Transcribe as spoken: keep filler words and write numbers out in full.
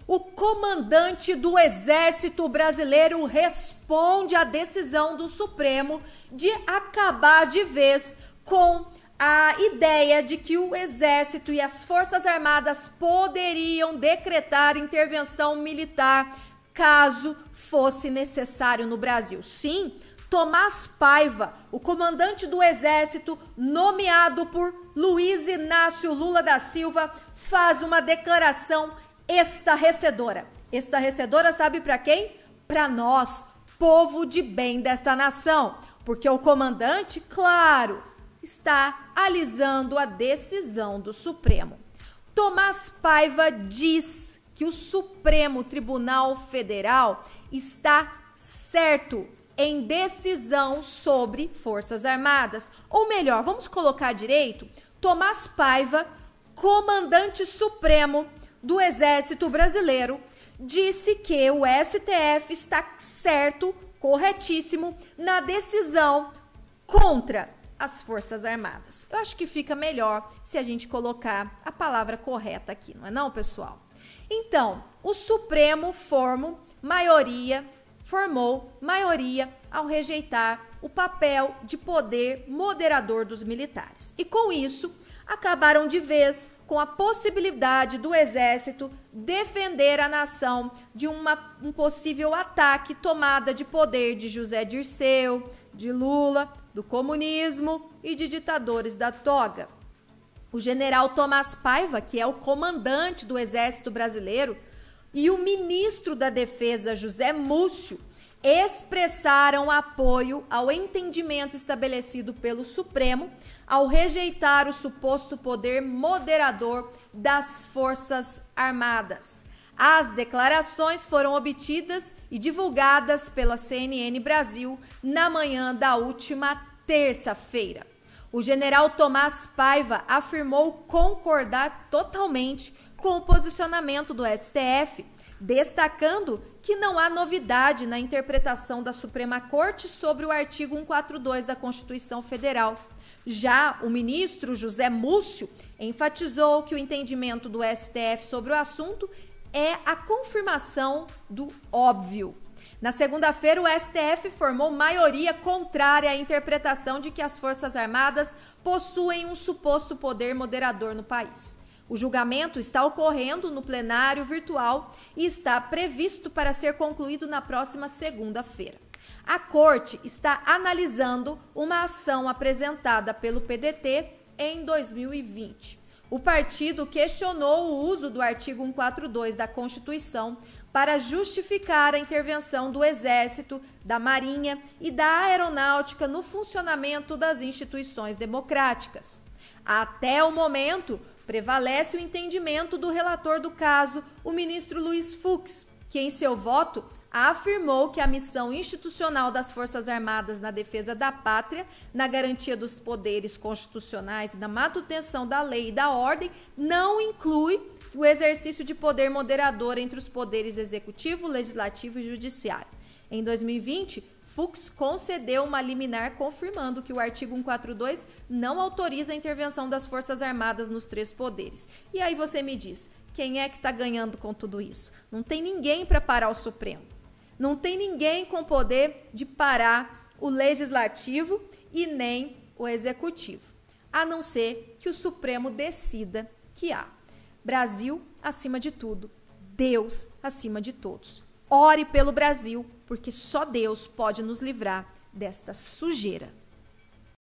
o comandante do Exército Brasileiro responde à decisão do Supremo de acabar de vez com a ideia de que o Exército e as Forças Armadas poderiam decretar intervenção militar caso fosse necessário no Brasil. Sim, Tomás Paiva, o comandante do Exército, nomeado por Luiz Inácio Lula da Silva, faz uma declaração estarrecedora. Estarrecedora, sabe para quem? Para nós, povo de bem dessa nação. Porque o comandante, claro, está alisando a decisão do Supremo. Tomás Paiva diz que o Supremo Tribunal Federal está certo em decisão sobre Forças Armadas. Ou melhor, vamos colocar direito, Tomás Paiva, comandante supremo do Exército Brasileiro, disse que o S T F está certo, corretíssimo, na decisão contra as Forças Armadas. Eu acho que fica melhor se a gente colocar a palavra correta aqui, não é não, pessoal? Então, o Supremo formou maioria, formou maioria ao rejeitar o papel de poder moderador dos militares. E com isso, acabaram de vez com a possibilidade do Exército defender a nação de uma, um possível ataque, tomada de poder de José Dirceu, de Lula, do comunismo e de ditadores da toga. O general Tomás Paiva, que é o comandante do Exército Brasileiro, e o ministro da Defesa, José Múcio, expressaram apoio ao entendimento estabelecido pelo Supremo ao rejeitar o suposto poder moderador das Forças Armadas. As declarações foram obtidas e divulgadas pela C N N Brasil na manhã da última terça-feira. O general Tomás Paiva afirmou concordar totalmente com o posicionamento do S T F, destacando que não há novidade na interpretação da Suprema Corte sobre o artigo cento e quarenta e dois da Constituição Federal. Já o ministro José Múcio enfatizou que o entendimento do S T F sobre o assunto é a confirmação do óbvio. Na segunda-feira, o S T F formou maioria contrária à interpretação de que as Forças Armadas possuem um suposto poder moderador no país. O julgamento está ocorrendo no plenário virtual e está previsto para ser concluído na próxima segunda-feira. A Corte está analisando uma ação apresentada pelo P D T em dois mil e vinte. O partido questionou o uso do artigo cento e quarenta e dois da Constituição para justificar a intervenção do Exército, da Marinha e da Aeronáutica no funcionamento das instituições democráticas. Até o momento, prevalece o entendimento do relator do caso, o ministro Luiz Fux, que em seu voto afirmou que a missão institucional das Forças Armadas na defesa da pátria, na garantia dos poderes constitucionais e na manutenção da lei e da ordem, não inclui o exercício de poder moderador entre os poderes executivo, legislativo e judiciário. Em dois mil e vinte, Fux concedeu uma liminar confirmando que o artigo cento e quarenta e dois não autoriza a intervenção das Forças Armadas nos três poderes. E aí você me diz, quem é que está ganhando com tudo isso? Não tem ninguém para parar o Supremo. Não tem ninguém com poder de parar o Legislativo e nem o Executivo. A não ser que o Supremo decida que há. Brasil acima de tudo. Deus acima de todos. Ore pelo Brasil, porque só Deus pode nos livrar desta sujeira.